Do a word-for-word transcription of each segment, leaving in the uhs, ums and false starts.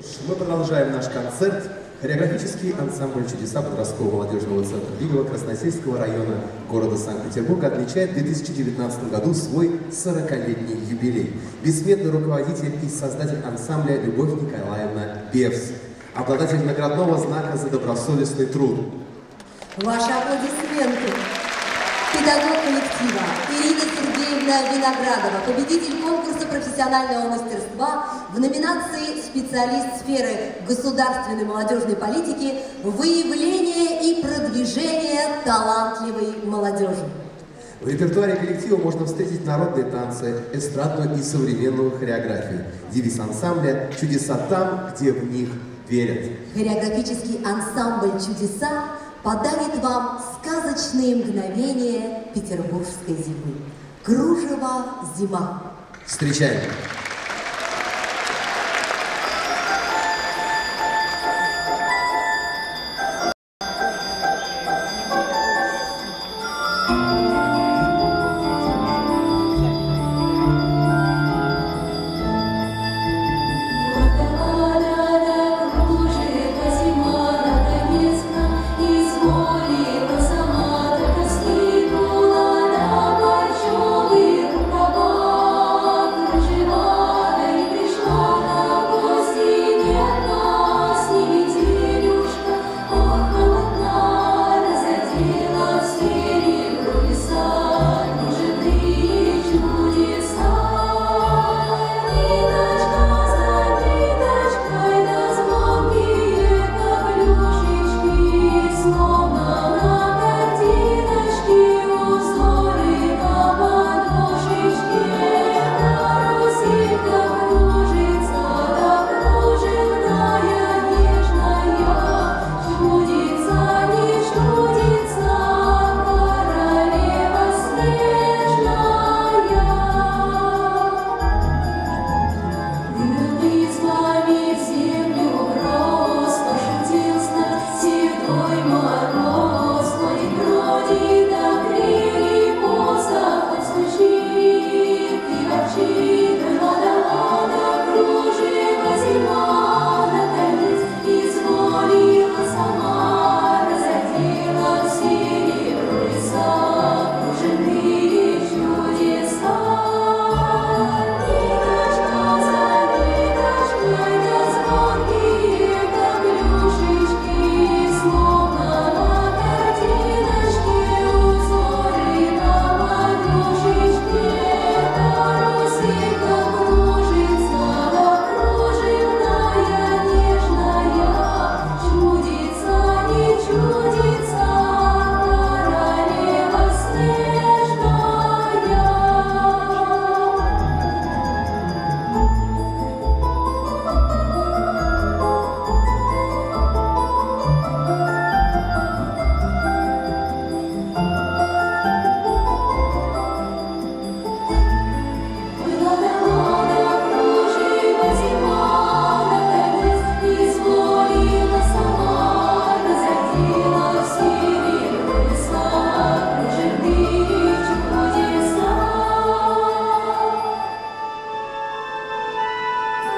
Мы продолжаем наш концерт. Хореографический ансамбль «Чудеса» подросткового молодежного центра Лигово Красносельского района города Санкт-Петербурга отмечает в две тысячи девятнадцатом году свой сорокалетний юбилей. Бессменный руководитель и создатель ансамбля Любовь Николаевна Бевс, обладатель наградного знака за добросовестный труд. Ваши аплодисменты. Педагог коллектива Ирина Сергеевна Виноградова, победитель конкурса профессионального мастерства в номинации «Специалист сферы государственной молодежной политики. Выявление и продвижение талантливой молодежи». В репертуаре коллектива можно встретить народные танцы, эстрадную и современную хореографию. Девиз ансамбля «Чудеса там, где в них верят». Хореографический ансамбль «Чудеса» подарит вам сказочные мгновения петербургской зимы. Кружево «Зима». Встречаем!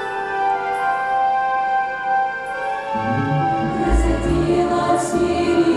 Разодела в сири